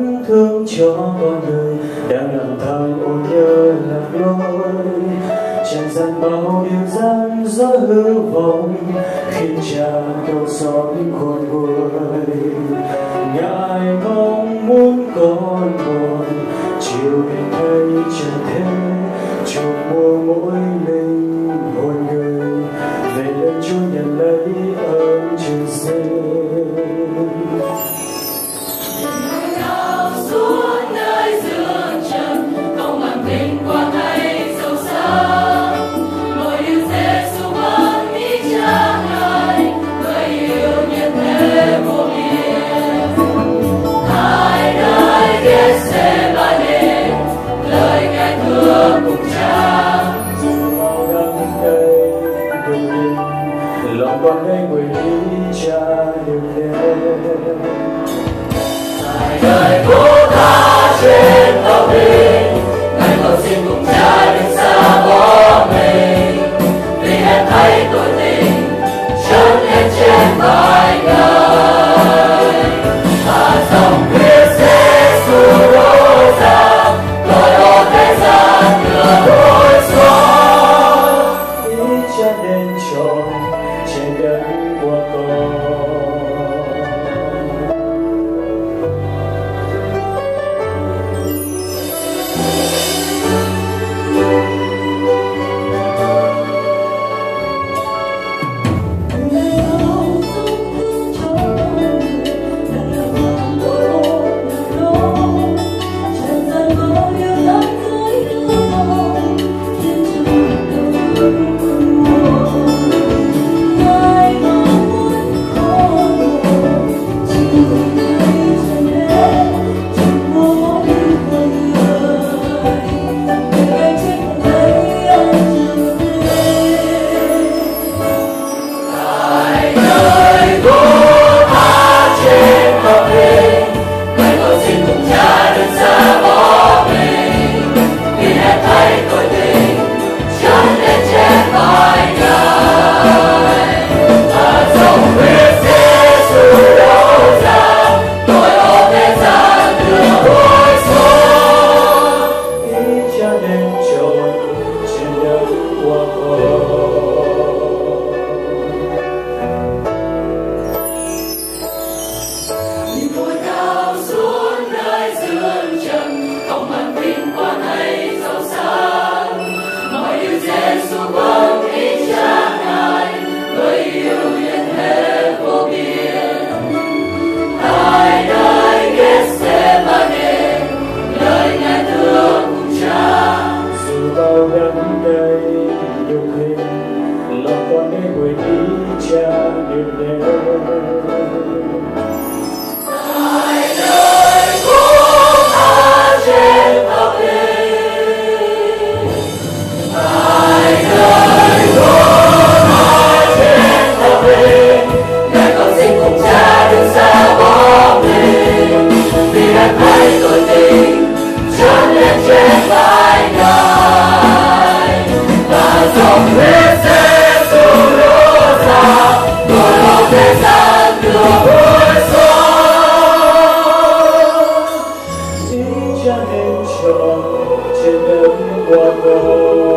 vẫn thương cho con người đang lang thang ôm nhớ lạc lối. Tràn gian bao điều gian dối hư vọng khiến cha đau xót khôn nguôi. Ngài mong muốn con buồn chiều đến thấy chẳng thế chúc mùa mỗi linh hồn người về lời Chúa nhận lấy ơn trường sinh. Lòng con đây nguyện ý cha được đến. Tại đời Chúa tha trên cao bình, Ngài cầu xin cùng cha đừng xa bỏ mình. Vì em thấy tội tình trớn lên trên vai Ngài, và dòng huyết Giêsu đổ ra, tội lỗi thế gian đưa đôi xóa. Ý cha đến trọn trên đất của con. Lòng con nên nguyện ý cha được đến. Tại đời Chúa tha trên cao bình, tại đời Chúa tha trên cao bình, Ngài cầu xin cùng cha đừng xa bỏ mình. Vì em thấy tội tình trớn lên trên vai Ngài, và dòng huyết Giêsu đổ ra, tội lỗi thế gian đưa đôi xóa. Ý cha nên trọn trên đất qua cầu.